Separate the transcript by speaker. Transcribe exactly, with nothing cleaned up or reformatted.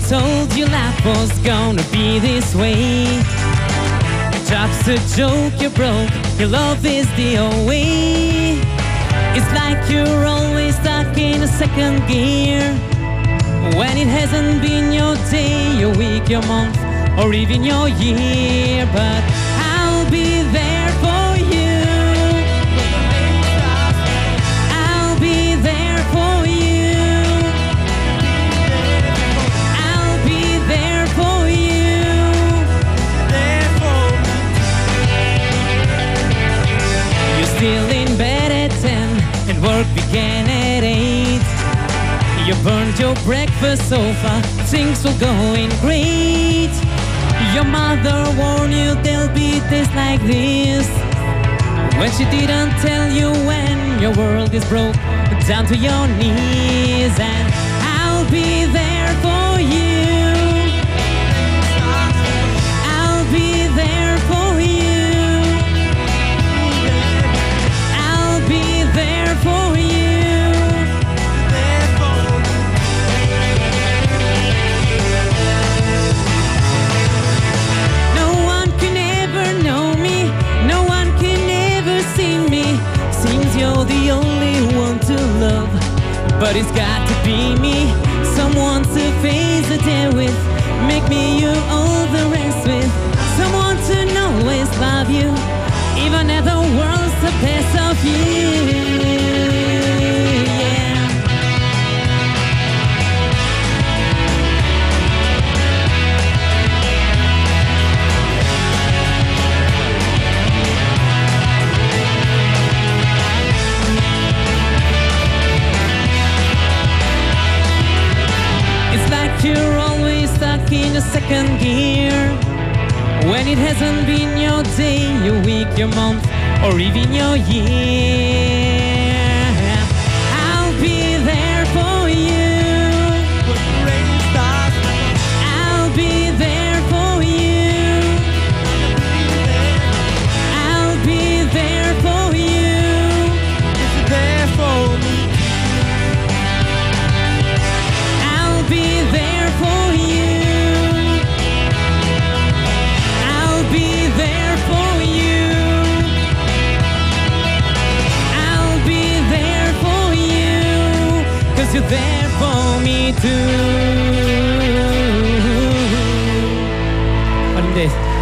Speaker 1: told you life was gonna be this way. Job's a joke, you're broke, your love is the only way. It's like you're always stuck in a second gear, when it hasn't been your day, your week, your month, or even your year. But I'll be there for you. I'll be there for you. I'll be there for you. There for me. You're still in bed at ten and work began at eight. You burned your breakfast so far, things were going great. Your mother warned you there'll be days like this, when she didn't tell you when your world is broke down to your knees. And I'll be there for you. I'll be there for you. I'll be there for you. You're the only one to love, but it's got to be me. Someone to face the day with, make me you all the rest with. Someone to always love you, even if the world's the best of you. Yeah. You're always stuck in a second gear, when it hasn't been your day, your week, your month, or even your year. I'll be there for you. I'll be there for you. I'll be there for you. It's there for me. I'll be there for you. I'll be there for you. I'll be there for you, 'cause you're there for me too. What is this?